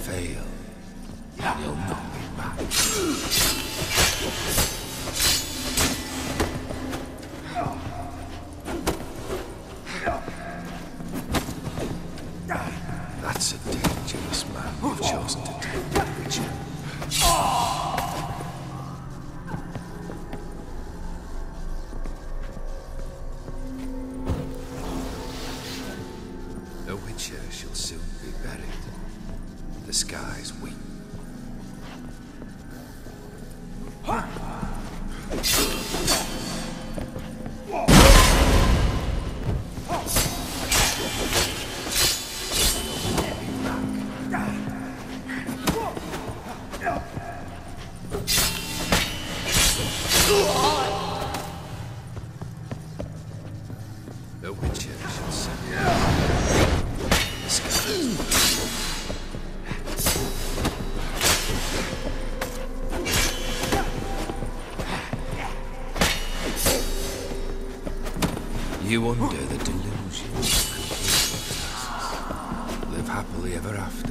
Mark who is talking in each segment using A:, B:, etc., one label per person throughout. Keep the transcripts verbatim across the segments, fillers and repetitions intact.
A: Fail, and you'll not be back. That's a dangerous man you've chosen to take the Witcher. The Witcher shall soon be buried. The skies weep. The Witcher shall soon be buried. The skies weep. You undo the delusion of complete. Live happily ever after.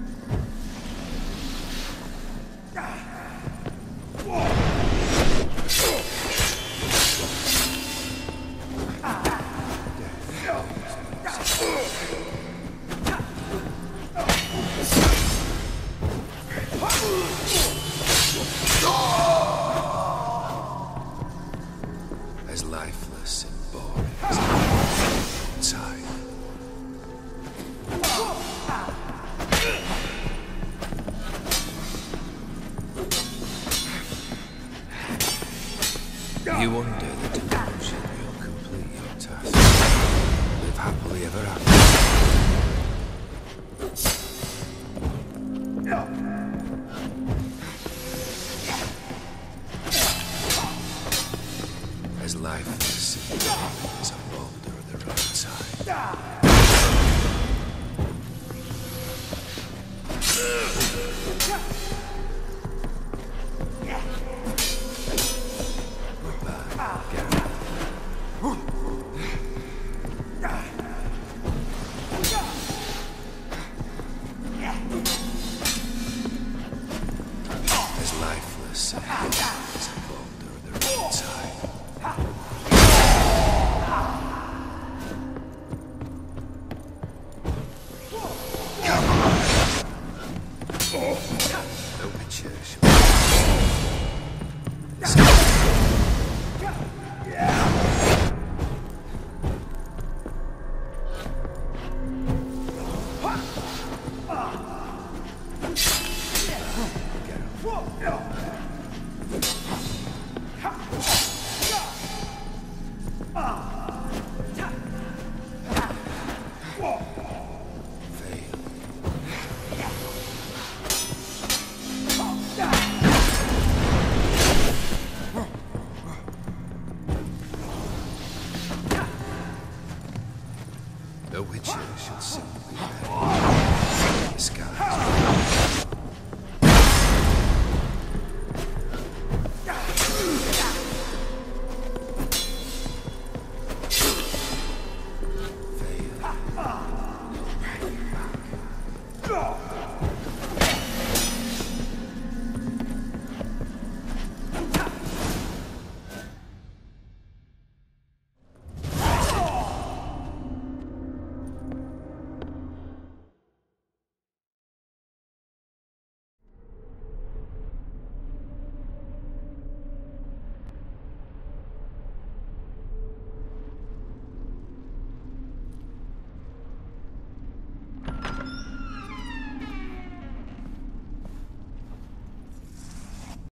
A: As lifeless and boring as inside. You undo the delusion, you'll complete your task. Live happily ever after. As lifeless and boring as a boulder at the roadside. As lifeless and boring as a boulder at the roadside. The Witcher shall The Witcher shall soon be buried. The skies